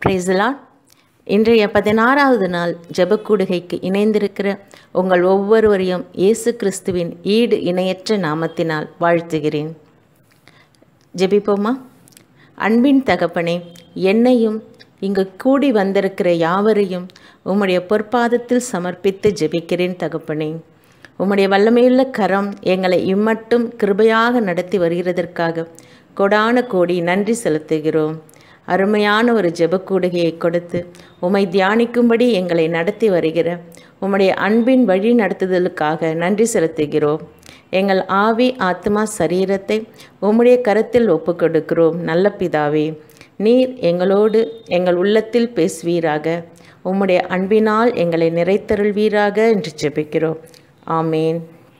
Praise the Lord. இன்றைய 16வது நாள் ஜெபக்கூடுகைக்கு இணைந்திருக்கிற உங்கள் ஒவ்வொருவரையும் இயேசு கிறிஸ்துவின் ஈடு இணையற்ற நாமத்தினால் வாழ்த்துகிறேன். ஜெபிப்போமா. அன்பின் தகப்பனே, என்னையும் இங்கு கூடி வந்திருக்கிற யாவரையும் உம்முடைய பொற்பாதத்தில் சமர்ப்பித்து ஜெபிக்கிறேன் தகப்பனே. உம்முடைய வல்லமையுள்ள கரம் எங்களை இம்மட்டும் கிருபையாக நடத்தி வருகிறதற்காக கொடான கோடி நன்றி செலுத்துகிறோம். அருமையான ஒரு ஜெபக்கூடுகையை கொடுத்து உம்மை தியானிக்கும்படி எங்களை நடத்தி வருகிற உம்முடைய அன்பின் வழி நடத்துதலுக்காக நன்றி செலுத்துகிறோம். எங்கள் ஆவி ஆத்மா சரீரத்தை உம்முடைய கரத்தில் ஒப்புக் கொடுக்கிறோம். நல்ல பிதாவே, நீர் எங்களோடு எங்கள் உள்ளத்தில் பேசுவீராக, உம்முடைய அன்பினால் எங்களை நிறைத்தருள்வீராக என்று ஜெபிக்கிறோம். ஆமேன்.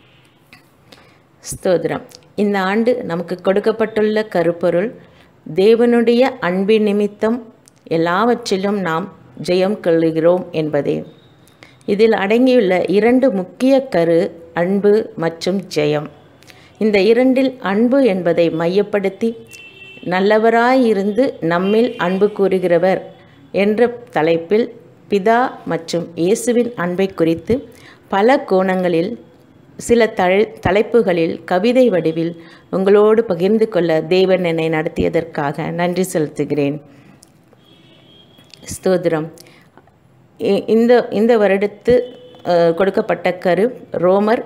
ஸ்தோத்திரம். இந்த ஆண்டு நமக்கு கொடுக்கப்பட்டுள்ள கருப்பொருள், தேவனுடைய அன்பின் நிமித்தம் எல்லாவற்றிலும் நாம் ஜெயம் கொள்ளுகிறோம் என்பதே. இதில் அடங்கியுள்ள இரண்டு முக்கிய கரு அன்பு மற்றும் ஜெயம். இந்த இரண்டில் அன்பு என்பதை மையப்படுத்தி நல்லவராயிருந்து நம்மில் அன்பு கூறுகிறவர் என்ற தலைப்பில் பிதா மற்றும் இயேசுவின் அன்பை குறித்து பல கோணங்களில் சில தலைப்புகளில் கவிதை வடிவில் உங்களோடு பகிர்ந்து கொள்ள தேவன் என்னை நடத்தியதற்காக நன்றி செலுத்துகிறேன். ஸ்தோத்திரம். இந்த வருடத்து கொடுக்கப்பட்ட கரு ரோமர்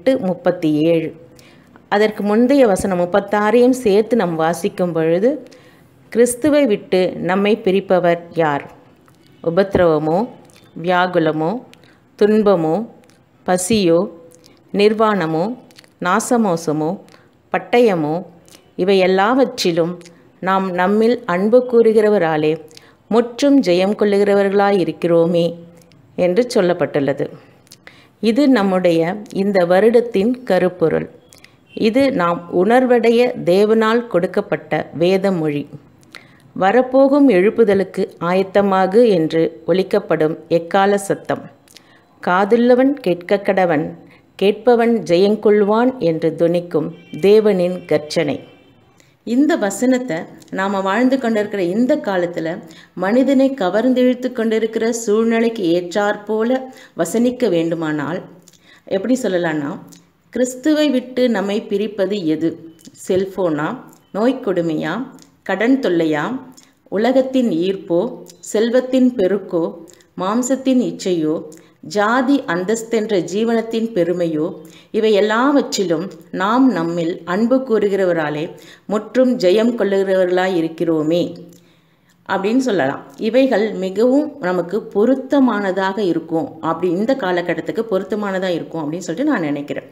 8:37. அதற்கு முந்தைய வசனம் 36 சேர்த்து நாம் வாசிக்கும் பொழுது, கிறிஸ்துவை விட்டு நம்மை பிரிப்பவர் யார்? உபத்திரவமோ, வியாகுலமோ, துன்பமோ, பசியோ, நிர்வாணமோ, நாசமோசமோ, பட்டயமோ, இவை எல்லாவற்றிலும் நாம் நம்மில் அன்பு கூறுகிறவராலே முற்றும் ஜெயம் கொள்ளுகிறவர்களாயிருக்கிறோமே என்று சொல்லப்பட்டுள்ளது. இது நம்முடைய இந்த வருடத்தின் கருப்பொருள். இது நாம் உணர்வடைய தேவனால் கொடுக்கப்பட்ட வேத மொழி. வரப்போகும் எழுப்புதலுக்கு ஆயத்தமாகு என்று ஒலிக்கப்படும் எக்கால சத்தம். காதுள்ளவன் கேட்கக்கடவன், கேட்பவன் ஜெயங்கொள்வான் என்று துணிக்கும் தேவனின் கர்ச்சனை. இந்த வசனத்தை நாம் வாழ்ந்து கொண்டிருக்கிற இந்த காலத்தில் மனிதனை கவர்ந்திழுத்து கொண்டிருக்கிற சூழ்நிலைக்கு ஏற்றாற்போல வசனிக்க வேண்டுமானால் எப்படி சொல்லலான்னா, கிறிஸ்துவை விட்டு நம்மை பிரிப்பது எது? செல்ஃபோனா, நோய் கொடுமையா, கடன் தொல்லையா, உலகத்தின் ஈர்ப்போ, செல்வத்தின் பெருக்கோ, மாம்சத்தின் இச்சையோ, ஜாதி அந்தஸ்தென்ற ஜீவனத்தின் பெருமையோ, இவை எல்லாவற்றிலும் நாம் நம்மில் அன்பு கூறுகிறவராலே முற்றும் ஜெயம் கொள்ளுகிறவர்களாய் இருக்கிறோமே அப்படின்னு சொல்லலாம். இவைகள் மிகவும் நமக்கு பொருத்தமானதாக இருக்கும், அப்படி இந்த காலகட்டத்துக்கு பொருத்தமானதாக இருக்கும் அப்படின்னு சொல்லிட்டு நான் நினைக்கிறேன்.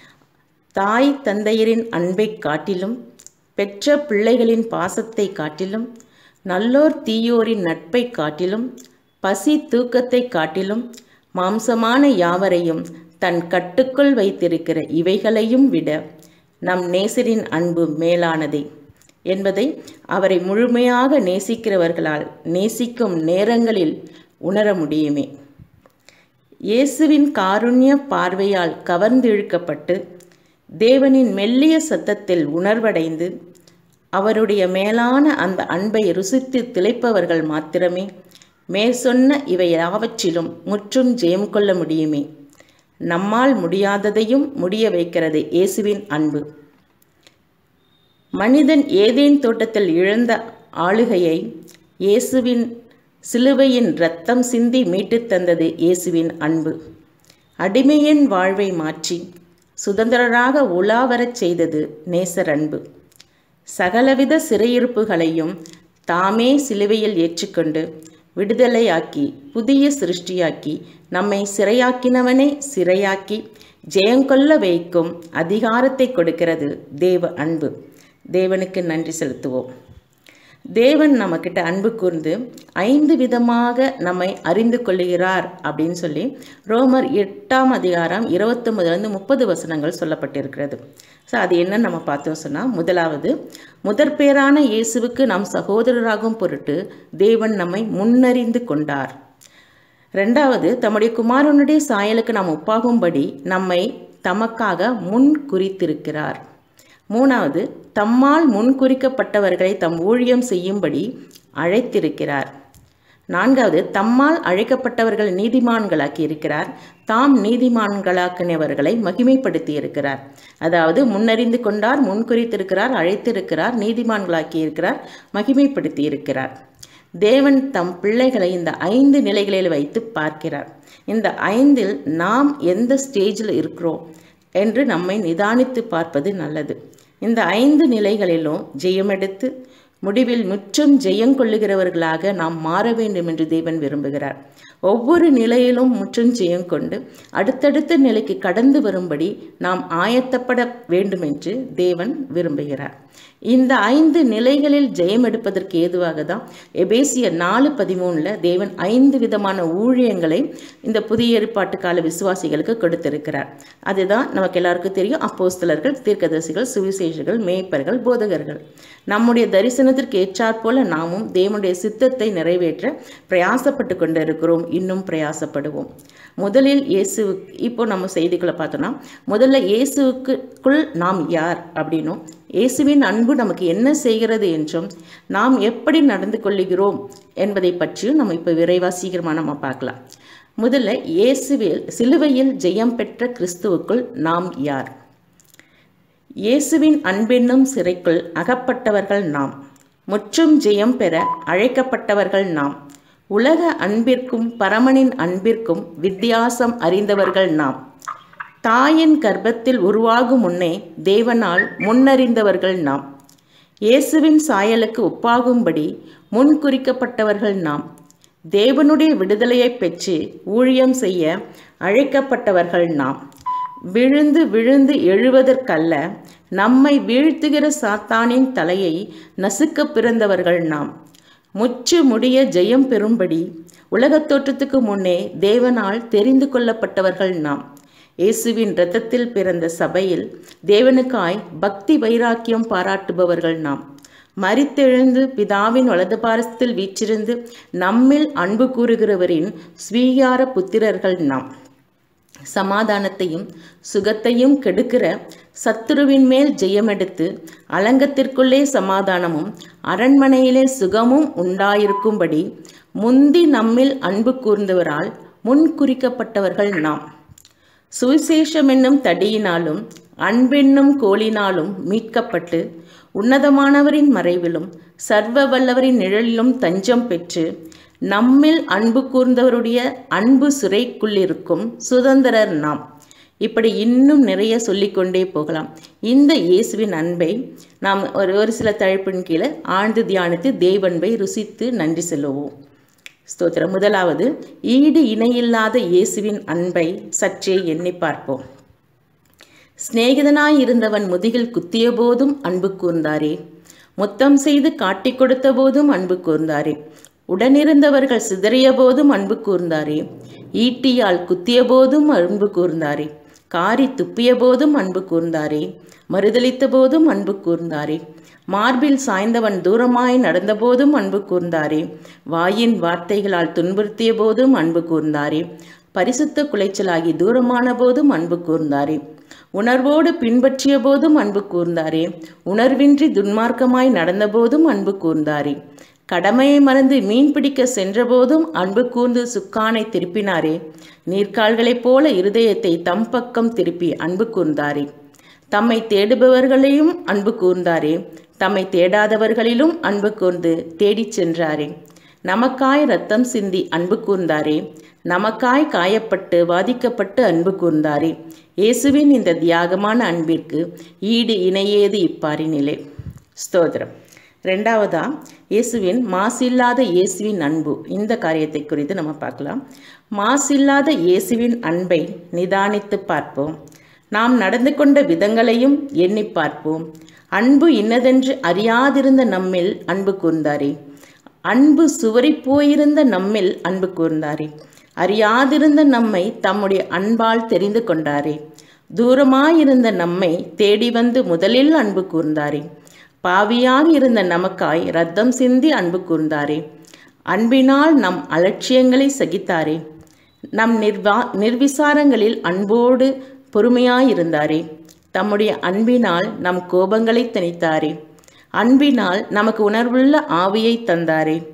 தாய் தந்தையரின் அன்பை காட்டிலும், பெற்ற பிள்ளைகளின் பாசத்தை காட்டிலும், நல்லோர் தீயோரின் நட்பை காட்டிலும், பசி தூக்கத்தை காட்டிலும், மாம்சமான யாவரையும் தன் கட்டுக்குள் வைத்திருக்கிற இவைகளையும் விட நம் நேசரின் அன்பு மேலானதே என்பதை அவரை முழுமையாக நேசிக்கிறவர்களால் நேசிக்கும் நேரங்களில் உணர முடியுமே. இயேசுவின் காருண்ய பார்வையால் கவர்ந்திழுக்கப்பட்டு தேவனின் மெல்லிய சத்தத்தில் உணர்வடைந்து அவருடைய மேலான அந்த அன்பை ருசித்து திளைப்பவர்கள் மாத்திரமே மேற்சொன்ன இவை யாவற்றிலும் முற்றும் ஜெயம் கொள்ள முடியுமே. நம்மால் முடியாததையும் முடிய வைக்கிறது இயேசுவின் அன்பு. மனிதன் ஏதேன் தோட்டத்தில் இழந்த ஆளுகையை இயேசுவின் சிலுவையின் இரத்தம் சிந்தி மீட்டு தந்தது இயேசுவின் அன்பு. அடிமையின் வாழ்வை மாற்றி சுதந்திரராக உலாவரச் செய்தது நேசர் அன்பு. சகலவித சிறையிருப்புகளையும் தாமே சிலுவையில் ஏற்றுக்கொண்டு விடுதலையாக்கி புதிய சிருஷ்டியாக்கி நம்மை சிறையாக்கினவனை சிறையாக்கி ஜெயங்கொள்ள வைக்கும் அதிகாரத்தை கொடுக்கிறது தேவ அன்பு. தேவனுக்கு நன்றி செலுத்துவோம். தேவன் நம்மக்கிட்ட அன்பு கூர்ந்து 5 விதமாக நம்மை அறிந்து கொள்ளுகிறார் அப்படின்னு சொல்லி ரோமர் 8:29-30 வசனங்கள் சொல்லப்பட்டிருக்கிறது. ஸோ அது என்னன்னு நம்ம பார்த்தோம் சொன்னால், முதலாவது, முதற்பேரான இயேசுவுக்கு நாம் சகோதரராகும் பொருட்டு தேவன் நம்மை முன்னறிந்து கொண்டார். ரெண்டாவது, தம்முடைய குமாரனுடைய சாயலுக்கு நாம் ஒப்பாகும்படி நம்மை தமக்காக முன் குறித்திருக்கிறார். மூணாவது, தம்மால் முன்குறிக்கப்பட்டவர்களை தம் ஊழியம் செய்யும்படி அழைத்திருக்கிறார். 4வது, தம்மால் அழைக்கப்பட்டவர்கள் நீதிமான்களாக்கி இருக்கிறார், தாம் நீதிமான்களாக்கினவர்களை மகிமைப்படுத்தி இருக்கிறார். அதாவது முன்னறிந்து கொண்டார், முன்குறித்திருக்கிறார், அழைத்திருக்கிறார், நீதிமான்களாக்கி இருக்கிறார், மகிமைப்படுத்தி இருக்கிறார். தேவன் தம் பிள்ளைகளை இந்த 5 நிலைகளில் வைத்து பார்க்கிறார். இந்த 5இல் நாம் எந்த ஸ்டேஜில் இருக்கிறோம் என்று நம்மை நிதானித்து பார்ப்பது நல்லது. இந்த 5 நிலைகளிலும் ஜெயமெடுத்து முடிவில் முற்றும் ஜெயங்கொள்ளுகிறவர்களாக நாம் மாற வேண்டும் என்று தேவன் விரும்புகிறார். ஒவ்வொரு நிலையிலும் முற்றும் ஜெயம் கொண்டு அடுத்தடுத்த நிலைக்கு கடந்து வரும்படி நாம் ஆயத்தப்பட வேண்டும் என்று தேவன் விரும்புகிறார். இந்த 5 நிலைகளில் ஜெயம் எடுப்பதற்கு ஏதுவாக தான் எபேசியர் 4:13 தேவன் 5 விதமான ஊழியங்களை இந்த புதிய ஏற்பாட்டு கால விசுவாசிகளுக்கு கொடுத்திருக்கிறார். அதுதான் நமக்கு எல்லாருக்கும் தெரியும். அப்போஸ்தலர்கள், தீர்க்கதரிசிகள், சுவிசேஷர்கள், மேய்ப்பர்கள், போதகர்கள். நம்முடைய தரிசனத்திற்கு ஏற்றாற்போல நாமும் தேவனுடைய சித்தத்தை நிறைவேற்ற பிரயாசப்பட்டு கொண்டிருக்கிறோம், இன்னும் பிரயாசப்படுவோம். முதலில் இப்போ நம்ம செய்திகளை பார்த்தோம்னா, முதல்ல இயேசுக்குள் நாம் யார் அப்படின்னும், இயேசுவின் அன்பு நமக்கு என்ன செய்கிறது என்றும், நாம் எப்படி நடந்து கொள்ளுகிறோம் என்பதை பற்றியும் நம்ம இப்போ விரைவாக சீக்கிரமாக நம்ம பார்க்கலாம். முதல்ல சிலுவையில் ஜெயம் பெற்ற கிறிஸ்துவுக்குள் நாம் யார்? இயேசுவின் அன்பென்னும் சிறைக்குள் அகப்பட்டவர்கள் நாம். முற்றும் ஜெயம் பெற அழைக்கப்பட்டவர்கள் நாம். உலக அன்பிற்கும் பரமனின் அன்பிற்கும் வித்தியாசம் அறிந்தவர்கள் நாம். தாயின் கர்ப்பத்தில் உருவாகும் முன்னே தேவனால் முன்னறிந்தவர்கள் நாம். இயேசுவின் சாயலுக்கு ஒப்பாகும்படி முன்குறிக்கப்பட்டவர்கள் நாம். தேவனுடைய விடுதலையை பெற்று ஊழியம் செய்ய அழைக்கப்பட்டவர்கள் நாம். விழுந்து விழுந்து எழுவதற்கல்ல, நம்மை வீழ்த்துகிற சாத்தானின் தலையை நசுக்க பிறந்தவர்கள் நாம். முற்று முடிய ஜெயம் பெறும்படி உலகத் தோற்றத்துக்கு முன்னே தேவனால் தெரிந்து கொள்ளப்பட்டவர்கள் நாம். இயேசுவின் இரத்தத்தில் பிறந்த சபையில் தேவனுக்காய் பக்தி வைராக்கியம் பாராட்டுபவர்கள் நாம். மரித்தெழுந்து பிதாவின் வலது பாரசத்தில் வீற்றிருந்து நம்மில் அன்பு கூறுகிறவரின் ஸ்வீகார புத்திரர்கள் நாம். சமாதானத்தையும் சுகத்தையும் கெடுக்கிற சத்துருவின் மேல் ஜெயமெடுத்து அலங்கத்திற்குள்ளே சமாதானமும் அரண்மனையிலே சுகமும் உண்டாயிருக்கும்படி முந்தி நம்மில் அன்பு கூர்ந்தவரால் முன்குறிக்கப்பட்டவர்கள் நாம். சுவிசேஷம் என்னும் தடியினாலும் அன்பென்னும் கோலினாலும் மீட்கப்பட்டு உன்னதமானவரின் மறைவிலும் சர்வ வல்லவரின் நிழலிலும் தஞ்சம் பெற்று நம்மில் அன்பு கூர்ந்தவருடைய அன்பு சிறைக்குள்ளிருக்கும் சுதந்திரர் நாம். இப்படி இன்னும் நிறைய சொல்லிக்கொண்டே போகலாம். இந்த இயேசுவின் அன்பை நாம் ஒரு சில தலைப்பின் கீழே ஆழ்ந்து தியானித்து தேவன்பை ருசித்து நன்றி செல்லுவோம். ஸ்தோத்திரம். முதலாவது, ஈடு இணையில்லாத இயேசுவின் அன்பை சற்றே எண்ணி பார்ப்போம். சிநேகிதனாயிருந்தவன் முதுகில் குத்திய போதும் அன்பு கூர்ந்தாரே, முத்தம் செய்து காட்டிக் கொடுத்த போதும் அன்பு கூர்ந்தாரே, உடனிருந்தவர்கள் சிதறிய போதும் அன்பு கூர்ந்தாரே, ஈட்டியால் குத்திய போதும் அன்பு கூர்ந்தாரே, காரி துப்பிய போதும் அன்பு கூர்ந்தாரே, மறுதளித்த போதும் அன்பு கூர்ந்தாரே, மார்பில் சாய்ந்தவன் தூரமாய் நடந்த போதும் அன்பு கூர்ந்தாரே, வாயின் வார்த்தைகளால் துன்புறுத்திய போதும் அன்பு கூர்ந்தாரே, பரிசுத்த குலைச்சலாகி தூரமான போதும் அன்பு கூர்ந்தாரே, உணர்வோடு பின்பற்றிய போதும் அன்பு கூர்ந்தாரே, உணர்வின்றி துன்மார்க்கமாய் நடந்த போதும் அன்பு கூர்ந்தாரே, கடமையை மறந்து மீன் பிடிக்க சென்றபோதும் அன்பு கூர்ந்து சுக்கானை திருப்பினாரே, நீர்க்கால்களைப் போல இருதயத்தை தம் பக்கம் திருப்பி அன்பு கூர்ந்தாரே, தம்மை தேடுபவர்களையும் அன்பு கூர்ந்தாரே, தம்மை தேடாதவர்களிலும் அன்பு கூர்ந்து தேடிச் சென்றாரே, நமக்காய் இரத்தம் சிந்தி அன்பு கூர்ந்தாரே, நமக்காய் காயப்பட்டு வாதிக்கப்பட்டு அன்பு கூர்ந்தாரே. இயேசுவின் இந்த தியாகமான அன்பிற்கு ஈடு இணையேது இப்பாரினிலே. ஸ்தோத்திரம். ரெண்டாவதா, இயேசுவின் மாசில்லாத இயேசுவின் அன்பு. இந்த காரியத்தை குறித்து நம்ம பார்க்கலாம். மாசில்லாத இயேசுவின் அன்பை நிதானித்து பார்ப்போம். நாம் நடந்து கொண்ட விதங்களையும் எண்ணி பார்ப்போம். அன்பு இன்னதென்று அறியாதிருந்த நம்மில் அன்பு கூர்ந்தாரே, அன்பு சுவரி போயிருந்த நம்மில் அன்பு கூர்ந்தாரே, அறியாதிருந்த நம்மை தம்முடைய அன்பால் தெரிந்து கொண்டாரே, தூரமாயிருந்த நம்மை தேடி வந்து முதலில் அன்பு கூர்ந்தாரே, பாவியாக இருந்த நமக்காய் இரத்தம் சிந்தி அன்பு கூர்ந்தாரே, அன்பினால் நம் அலட்சியங்களை சகித்தாரே, நம் நிர்விசாரங்களில் அன்போடு பொறுமையாயிருந்தாரே, தம்முடைய அன்பினால் நம் கோபங்களை தணித்தாரே, அன்பினால் நமக்கு உணர்வுள்ள ஆவியை தந்தாரே,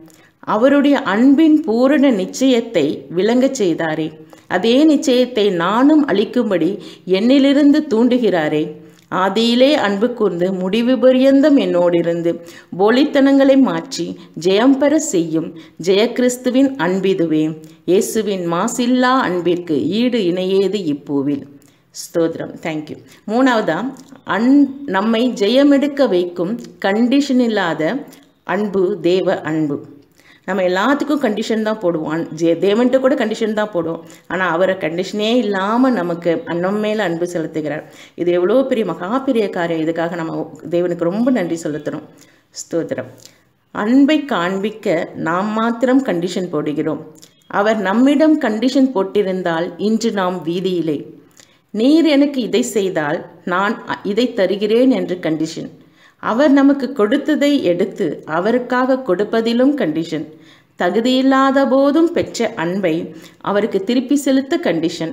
அவருடைய அன்பின் பூரண நிச்சயத்தை விளங்கச் செய்தாரே, அதே நிச்சயத்தை நானும் அளிக்கும்படி என்னிலிருந்து தூண்டுகிறாரே. ஆதியிலே அன்பு கூர்ந்து முடிவு பரியந்தம் என்னோடிருந்து போலித்தனங்களை மாற்றி ஜெயம் பெற செய்யும் ஜெயகிறிஸ்துவின் அன்பிதுவே. இயேசுவின் மாசில்லா அன்பிற்கு ஈடு இணையேது இப்பூவில். ஸ்தோத்திரம். தேங்க்யூ. மூணாவதா, நம்மை ஜெயமெடுக்க வைக்கும் கண்டிஷன் இல்லாத அன்பு தேவ அன்பு. நம்ம எல்லாத்துக்கும் கண்டிஷன் தான் போடுவோம், தேவன்ட்டு கூட கண்டிஷன் தான் போடுவோம். ஆனால் அவரை கண்டிஷனே இல்லாமல் நமக்கு நம்ம மேலே அன்பு செலுத்துகிறார். இது எவ்வளோ பெரிய மகா பெரிய காரியம். இதுக்காக நம்ம தேவனுக்கு ரொம்ப நன்றி செலுத்துகிறோம். ஸ்தோத்திரம். அன்பை காண்பிக்க நாம் மாத்திரம் கண்டிஷன் போடுகிறோம். அவர் நம்மிடம் கண்டிஷன் போட்டிருந்தால் இன்று நாம் வீதியிலே. நீர் எனக்கு இதை செய்தால் நான் இதை தருகிறேன் என்று கண்டிஷன். அவர் நமக்கு கொடுத்ததை எடுத்து அவருக்காக கொடுப்பதிலும் கண்டிஷன். தகுதியில்லாத போதும் பெற்ற அன்பை அவருக்கு திருப்பி செலுத்த கண்டிஷன்.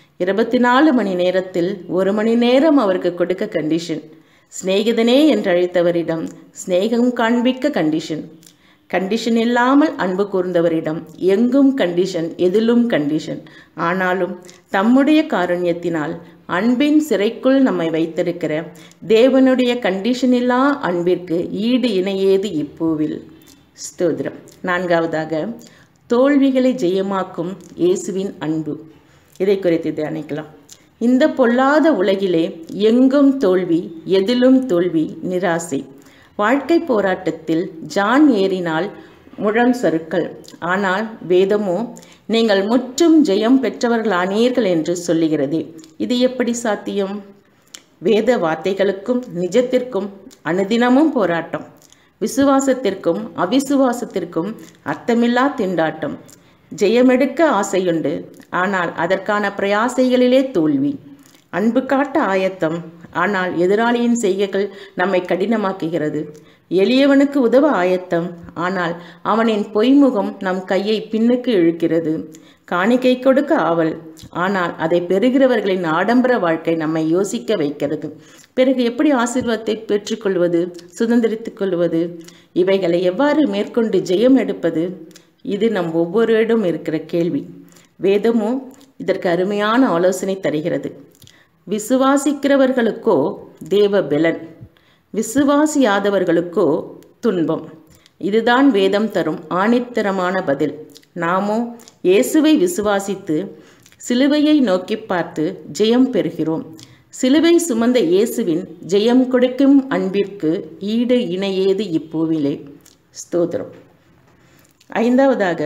24 மணி நேரத்தில் 1 மணி நேரம் அவருக்கு கொடுக்க கண்டிஷன். சிநேகிதனே என்று அழைத்தவரிடம் சிநேகம் காண்பிக்க கண்டிஷன். கண்டிஷன் இல்லாமல் அன்பு கூர்ந்தவரிடம் எங்கும் கண்டிஷன், எதிலும் கண்டிஷன். ஆனாலும் தம்முடைய காருண்யத்தினால் அன்பின் சிறைக்குள் நம்மை வைத்திருக்கிற தேவனுடைய கண்டிஷனில்லா அன்பிற்கு ஈடு இணையேது இப்பூவில். ஸ்தோத்திரம். நான்காவதாக, தோல்விகளை ஜெயமாக்கும் இயேசுவின் அன்பு. இதை குறித்து தியானிக்கலாம். இந்த பொல்லாத உலகிலே எங்கும் தோல்வி, எதிலும் தோல்வி, நிராசை. வாழ்க்கை போராட்டத்தில் ஜான் ஏறினால் முழம் சறுக்கல். ஆனால் வேதமோ நீங்கள் முற்றும் ஜெயம் பெற்றவர்களானீர்கள் என்று சொல்லுகிறது. இது எப்படி சாத்தியம்? வேத வார்த்தைகளுக்கும் நிஜத்திற்கும் அனுதினமும் போராட்டம். விசுவாசத்திற்கும் அவிசுவாசத்திற்கும் அர்த்தமில்லா திண்டாட்டம். ஜெயமெடுக்க ஆசையுண்டு, ஆனால் அதற்கான பிரயாசைகளிலே தோல்வி. அன்பு காட்ட ஆயத்தம், ஆனால் எதிராளியின் செய்கைகள் நம்மை கடினமாக்குகிறது. எளியவனுக்கு உதவ ஆயத்தம், ஆனால் அவனின் பொய்முகம் நம் கையை பின்னுக்கு இழுக்கிறது. காணிக்கை கொடுக்க ஆவல், ஆனால் அதை பெறுகிறவர்களின் ஆடம்பர வாழ்க்கை நம்மை யோசிக்க வைக்கிறது. பிறகு எப்படி ஆசீர்வாதத்தை பெற்றுக்கொள்வது, சுதந்திரித்துக் கொள்வது? இவைகளை எவ்வாறு மேற்கொண்டு ஜெயம் எடுப்பது? இது நம் ஒவ்வொருவரிடம் இருக்கிற கேள்வி. வேதமோ இதற்கு அருமையான ஆலோசனை தருகிறது. விசுவாசிக்கிறவர்களுக்கோ தேவ பெலன், விசுவாசியாதவர்களுக்கோ துன்பம். இதுதான் வேதம் தரும் ஆணித்தரமான பதில். நாமோ இயேசுவை விசுவாசித்து சிலுவையை நோக்கி பார்த்து ஜெயம் பெறுகிறோம். சிலுவை சுமந்த இயேசுவின் ஜெயம் கொடுக்கும் அன்பிற்கு ஈடு இணையேது இப்பூவிலே. ஸ்தோத்திரம். ஐந்தாவதாக,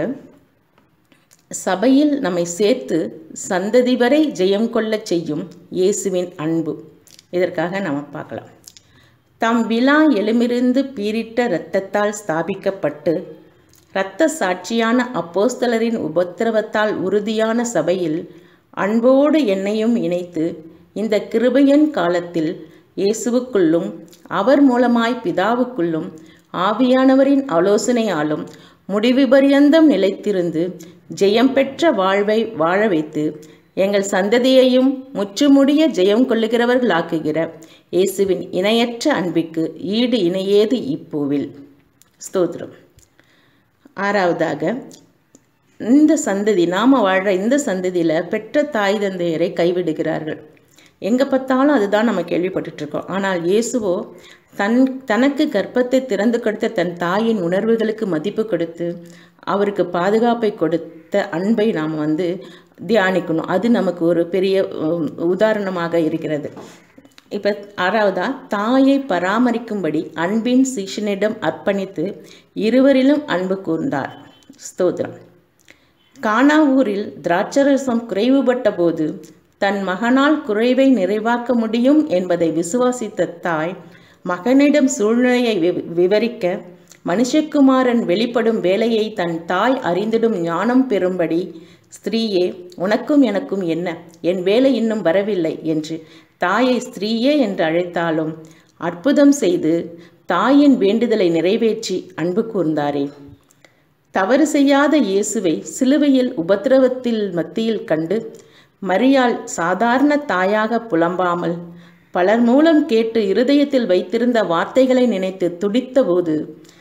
சபையில் நம்மை சேர்த்து சந்ததி வரை ஜெயம் கொள்ள செய்யும் இயேசுவின் அன்பு. இதற்காக நம்ம பார்க்கலாம். தம் விழா எலுமிருந்து பீரிட்ட இரத்தத்தால் ஸ்தாபிக்கப்பட்டு இரத்த சாட்சியான அப்போஸ்தலரின் உபத்திரவத்தால் உறுதியான சபையில் அன்போடு என்னையும் இணைத்து இந்த கிருபையின் காலத்தில் இயேசுவுக்குள்ளும் அவர் மூலமாய் பிதாவுக்குள்ளும் ஆவியானவரின் ஆலோசனையாலும் முடிவு பரியந்தம் நிலைத்திருந்து ஜெயம் பெற்ற வாழ்வை வாழ வைத்து எங்கள் சந்ததியையும் முற்றுமுடிய ஜெயம் கொள்ளுகிறவர்களாக்குகிற இயேசுவின் இணையற்ற அன்பிற்கு ஈடு இணையேது இப்பூவில். ஸ்தோத்திரம். ஆறாவதாக, இந்த சந்ததி, நாம் வாழ்கிற இந்த சந்ததியில் பெற்ற தாய் தந்தையரை கைவிடுகிறார்கள். எங்கே பார்த்தாலும் அதுதான் நம்ம கேள்விப்பட்டுருக்கோம். ஆனால் இயேசுவோ தனக்கு கர்ப்பத்தை திறந்து கொடுத்த தன் தாயின் உணர்வுகளுக்கு மதிப்பு கொடுத்து அவருக்கு பாதுகாப்பை கொடுத்த அன்பை நாம் தியானிக்கணும். அது நமக்கு ஒரு பெரிய உதாரணமாக இருக்கிறது. இப்போ ஆறாவதா, தாயை பராமரிக்கும்படி அன்பின் சீஷனிடம் அர்ப்பணித்து இருவரிலும் அன்பு கூர்ந்தார். ஸ்தோத்திரம். கானா ஊரில் திராட்சரசம் குறைவுபட்ட போது தன் மகனால் குறைவை நிறைவாக்க முடியும் என்பதை விசுவாசித்த தாய் மகனிடம் சூழ்நிலையை விவரிக்க மனுஷகுமாரன் வெளிப்படும் வேலையை தன் தாய் அறிந்திடும் ஞானம் பெறும்படி, ஸ்திரீயே உனக்கும் எனக்கும் என்ன, என் வேலை இன்னும் வரவில்லை என்று தாயை ஸ்திரீயே என்று அழைத்தாலும் அற்புதம் செய்து தாயின் வேண்டுதலை நிறைவேற்றி அன்பு கூர்ந்தாரே. தவறு செய்யாத இயேசுவை சிலுவையில் உபத்திரவத்தில் மத்தியில் கண்டு மரியாள் சாதாரண தாயாக புலம்பாமல் பலர் மூலம் கேட்டு இருதயத்தில் வைத்திருந்த வார்த்தைகளை நினைத்து துடித்த போது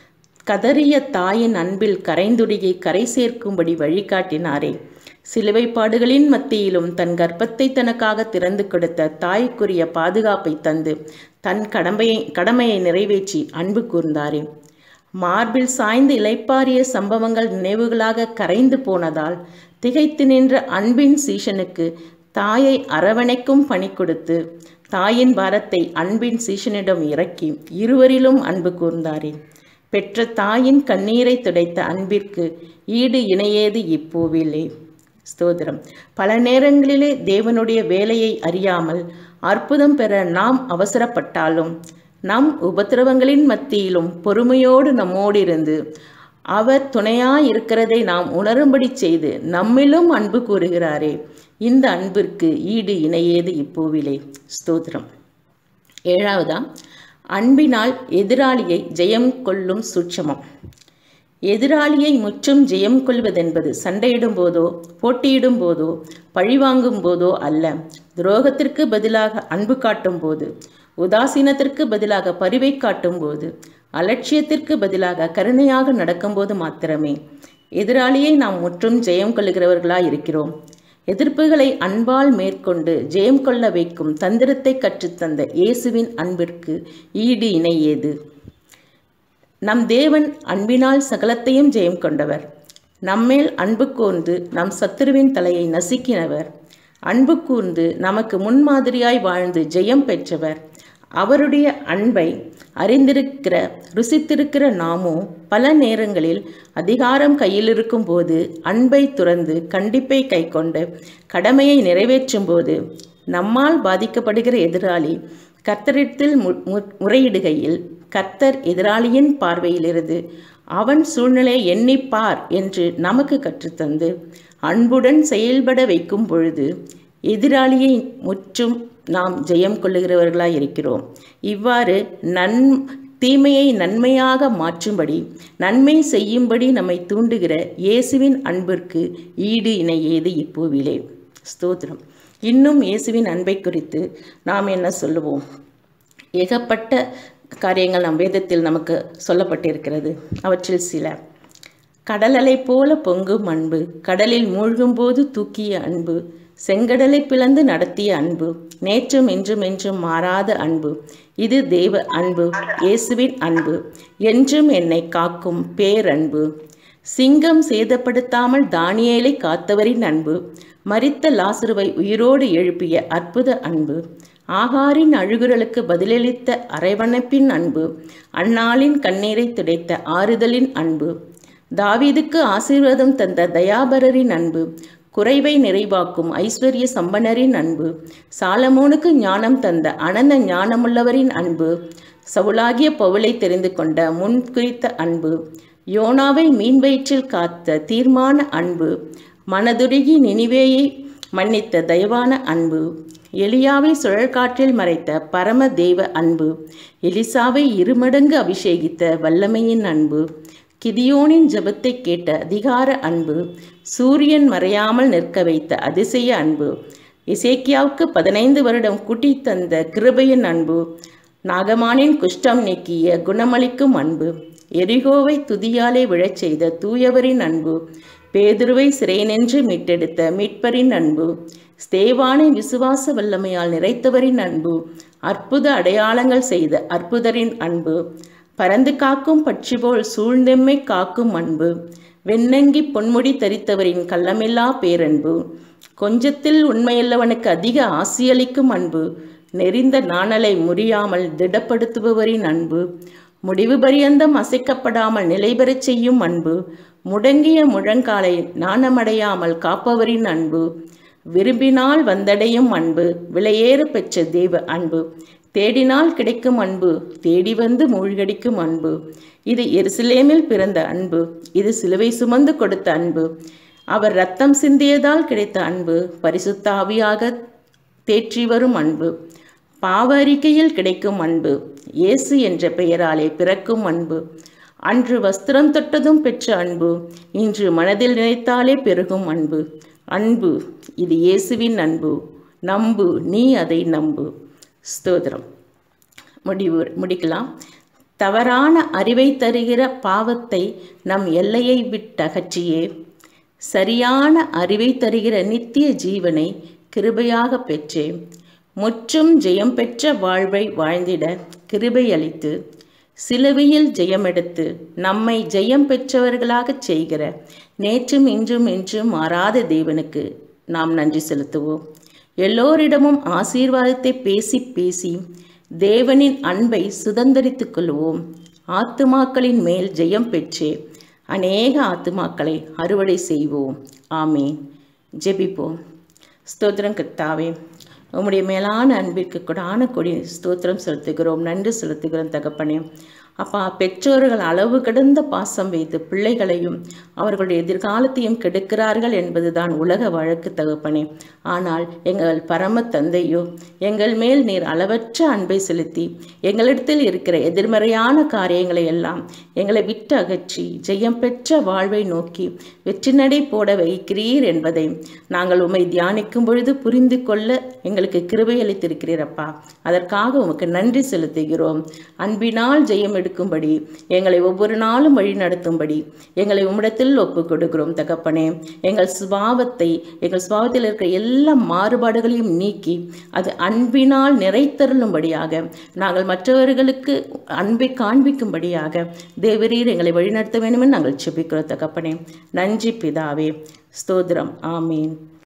கதறிய தாயின் அன்பில் கரைந்துருகி கரை சேர்க்கும்படி வழிகாட்டினாரே. சிலுவைப்பாடுகளின் மத்தியிலும் தன் கர்ப்பத்தை தனக்காக திறந்து கொடுத்த தாய்க்குரிய பாதுகாப்பை தந்து தன் கடமையை நிறைவேற்றி அன்பு கூர்ந்தாரே. மார்பில் சாய்ந்து இளைப்பாறிய சம்பவங்கள் நினைவுகளாக கரைந்து போனதால் திகைத்து நின்ற அன்பின் சீஷனுக்கு தாயை அரவணைக்கும் பணி கொடுத்து தாயின் பாரத்தை அன்பின் சீஷனிடம் இறக்கி இருவரிலும் அன்பு கூர்ந்தாரே. பெற்ற தாயின் கண்ணீரை துடைத்த அன்பிற்கு ஈடு இணையேது இப்பூவிலே. ஸ்தோத்திரம். பல நேரங்களிலே தேவனுடைய வேலையை அறியாமல் அற்புதம் பெற நாம் அவசரப்பட்டாலும் நம் உபத்திரவங்களின் மத்தியிலும் பொறுமையோடு நம்மோடு இருந்து அவர் துணையாயிருக்கிறதை நாம் உணரும்படி செய்து நம்மிலும் அன்பு கூறுகிறாரே. இந்த அன்பிற்கு ஈடு இணையேது இப்பூவிலே. ஸ்தோத்திரம். 7. அன்பினால் எதிராளியை ஜெயம் கொள்ளும் சூட்சமம். எதிராளியை முற்றும் ஜெயம் கொள்வதென்பது சண்டையிடும் போதோ போட்டியிடும் போதோ பழிவாங்கும் போதோ அல்ல. துரோகத்திற்கு பதிலாக அன்பு காட்டும் போது, உதாசீனத்திற்கு பதிலாக பரிவை காட்டும் போது, அலட்சியத்திற்கு பதிலாக கருணையாக நடக்கும்போது மாத்திரமே எதிராளியை நாம் முற்றும் ஜெயம் கொள்ளுகிறவர்களாய் இருக்கிறோம். எதிர்ப்புகளை அன்பால் மேற்கொண்டு ஜெயம் கொள்ள வைக்கும் தந்திரத்தை கற்றுத்தந்த இயேசுவின் அன்பிற்கு ஈடு இணையேது. நம் தேவன் அன்பினால் சகலத்தையும் ஜெயம் கொண்டவர். நம்மேல் அன்பு கூர்ந்து நம் சத்துருவின் தலையை நசுக்கினவர். அன்பு கூர்ந்து நமக்கு முன்மாதிரியாய் வாழ்ந்து ஜெயம் பெற்றவர். அவருடைய அன்பை அறிந்திருக்கிற ருசித்திருக்கிற நாமோ பல நேரங்களில் அதிகாரம் கையில் இருக்கும் போது அன்பை துறந்து கண்டிப்பை கை கொண்டு கடமையை நிறைவேற்றும் போது நம்மால் பாதிக்கப்படுகிற எதிராளி கர்த்தரிடத்தில் முறையிடுகையில் கர்த்தர் எதிராளியின் பார்வையிலிருந்து அவன் சூழ்நிலையை எண்ணிப்பார் என்று நமக்கு கற்றுத்தந்து அன்புடன் செயல்பட வைக்கும் பொழுது எதிராளியை முற்றும் நாம் ஜெயம் கொள்ளுகிறவர்களாய் இருக்கிறோம். இவ்வாறு தீமையை நன்மையாக மாற்றும்படி நன்மை செய்யும்படி நம்மை தூண்டுகிற இயேசுவின் அன்பிற்கு ஈடு இணையேது இப்பூவிலே. ஸ்தோத்திரம். இன்னும் இயேசுவின் அன்பை குறித்து நாம் என்ன சொல்லுவோம்? ஏகப்பட்ட காரியங்கள் நம் வேதத்தில் நமக்கு சொல்லப்பட்டிருக்கிறது. அவற்றில் சில: கடலலை போல பொங்கும் அன்பு, கடலில் மூழ்கும் போது தூக்கிய அன்பு, செங்கடலை பிளந்து நடத்திய அன்பு, நேற்றும் இன்றும் என்றும் மாறாத அன்பு, இது தேவ அன்பு, இயேசுவின் அன்பு, என்றும் என்னை காக்கும் பேரன்பு, சிங்கம் சேதப்படுத்தாமல் தானியேலை காத்தவரின் அன்பு, மரித்த லாசருவை உயிரோடு எழுப்பிய அற்புத அன்பு, ஆகாரின் அழுகுரலுக்கு பதிலளித்த அரவணைப்பின் அன்பு, அன்னாளின் கண்ணீரை துடைத்த ஆறுதலின் அன்பு, தாவீதுக்கு ஆசீர்வாதம் தந்த தயாபரரின் அன்பு, குறைவை நிறைவாக்கும் ஐஸ்வர்ய சம்பனரின் அன்பு, சாலமோனுக்கு ஞானம் தந்த அனந்த ஞானமுள்ளவரின் அன்பு, சவுலாகிய பவுலை தெரிந்து கொண்ட முன்குறித்த அன்பு, யோனாவை மீன் வயிற்றில் காத்த தீர்மான அன்பு, மனதுருகி நினிவேயை மன்னித்த தயவான அன்பு, எலியாவை சுழற்காற்றில் மறைத்த பரம தேவ அன்பு, எலிசாவை இருமடங்கு அபிஷேகித்த வல்லமையின் அன்பு, கிதியோனின் ஜெபத்தை கேட்ட அதிகார அன்பு, சூரியன் மறையாமல் நிற்க வைத்த அதிசய அன்பு, எசேக்கியாவுக்கு 15 வருடம் கூட்டி தந்த கிருபையின் அன்பு, நாகமானின் குஷ்டம் நீக்கிய குணமளிக்கும் அன்பு, எரிகோவை துதியாலே விழச் செய்த தூயவரின் அன்பு, பேதுருவை சிறை நின்று மீட்டெடுத்த மீட்பரின் அன்பு, ஸ்தேவானை விசுவாச வல்லமையால் நிறைத்தவரின் அன்பு, அற்புத அடையாளங்கள் செய்த அற்புதரின் அன்பு, பறந்து காக்கும் பட்சி போல் சூழ்ந்தெம்மை காக்கும் அன்பு, வெண்ணங்கி பொன்முடி தரித்தவரின் கள்ளமில்லா பேரன்பு, கொஞ்சத்தில் உண்மையுள்ளவனுக்கு அதிக ஆசியளிக்கும் அன்பு, நெறிந்த நாணலை முறியாமல் திடப்படுத்துபவரின் அன்பு, முடிவு பரியந்தம் அசைக்கப்படாமல் நிலைபெறச் செய்யும் அன்பு, முடங்கிய முழங்காலை நாணமடையாமல் காப்பவரின் அன்பு, விரும்பினால் வந்தடையும் அன்பு, விலையேற பெற்ற தேவ அன்பு, தேடினால் கிடைக்கும் அன்பு, தேடி வந்து மூழ்கடிக்கும் அன்பு, இது எருசலேமில் பிறந்த அன்பு, இது சிலுவை சுமந்து கொடுத்த அன்பு, அவர் இரத்தம் சிந்தியதால் கிடைத்த அன்பு, பரிசுத்த ஆவியாக தேற்றி வரும் அன்பு, பாவ அறிக்கையில் கிடைக்கும் அன்பு, இயேசு என்ற பெயராலே பிறக்கும் அன்பு, அன்று வஸ்திரம் தொட்டதும் பெற்ற அன்பு, இன்று மனதில் நினைத்தாலே பெருகும் அன்பு. அன்பு, இது இயேசுவின் அன்பு. நம்பு, நீ அதை நம்பு. ஸ்தோத்திரம். முடிக்கலாம். தவறான அறிவை தருகிற பாவத்தை நம் எல்லையை விட்டகற்றியே சரியான அறிவை தருகிற நித்திய ஜீவனை கிருபையாக பெற்றே முற்றும் ஜெயம் பெற்ற வாழ்வை வாழ்ந்திட கிருபை அளித்து சிலுவையில் ஜெயமெடுத்து நம்மை ஜெயம் பெற்றவர்களாகச் செய்கிற நேற்றும் இன்றும் என்றும் மாறாத தேவனுக்கு நாம் நன்றி செலுத்துவோம். எல்லோரிடமும் ஆசீர்வாதத்தை பேசி பேசி தேவனின் அன்பை சுதந்தரித்துக் கொள்வோம். ஆத்துமாக்களின் மேல் ஜெயம் பெற்றே அநேக ஆத்துமாக்களை அறுவடை செய்வோம். ஆமீன். ஜெபிப்போம். ஸ்தோத்திரம் கர்த்தாவே, உம்முடைய மேலான அன்பிற்கு கொடான கொடி ஸ்தோத்திரம் செலுத்துகிறோம், நன்றி செலுத்துகிறோம் தகப்பனே. அப்பா, பெற்றோர்கள் அளவு கடந்த பாசம் வைத்து பிள்ளைகளையும் அவர்களுடைய எதிர்காலத்தையும் கெடுக்கிறார்கள் என்பதுதான் உலக வழக்கு தகப்பனே. ஆனால் எங்கள் பரம தந்தையோ எங்கள் மேல் நீர் அளவற்ற அன்பை செலுத்தி எங்களிடத்தில் இருக்கிற எதிர்மறையான காரியங்களை எல்லாம் எங்களை விட்டு அகற்றி ஜெயம் பெற்ற வாழ்வை நோக்கி வெற்றி நடை போட வைக்கிறீர் என்பதை நாங்கள் உம்மை தியானிக்கும் பொழுது புரிந்து கொள்ள எங்களுக்கு கிருபை அளித்திருக்கிறீரப்பா. அதற்காக உமக்கு நன்றி செலுத்துகிறோம். அன்பினால் ஜெயம் எடுக்கும்படி எங்களை ஒவ்வொரு நாளும் வழி நடத்தும்படி எங்களை உம்மிடத்தில் ஒப்புக் கொடுக்கிறோம் தகப்பனே. எங்கள் சுபாவத்தில் இருக்கிற எல்லா மாறுபாடுகளையும் நீக்கி அது அன்பினால் நிறைத்தருளும்படியாக நாங்கள் மற்றவர்களுக்கு அன்பை காண்பிக்கும்படியாக தேவரீர் எங்களை வழிநடத்த வேண்டும் என்று நாங்கள் செபிக்கிறோம் தகப்பனே. நன்றி பிதாவே. ஸ்தோத்திரம். ஆமீன்.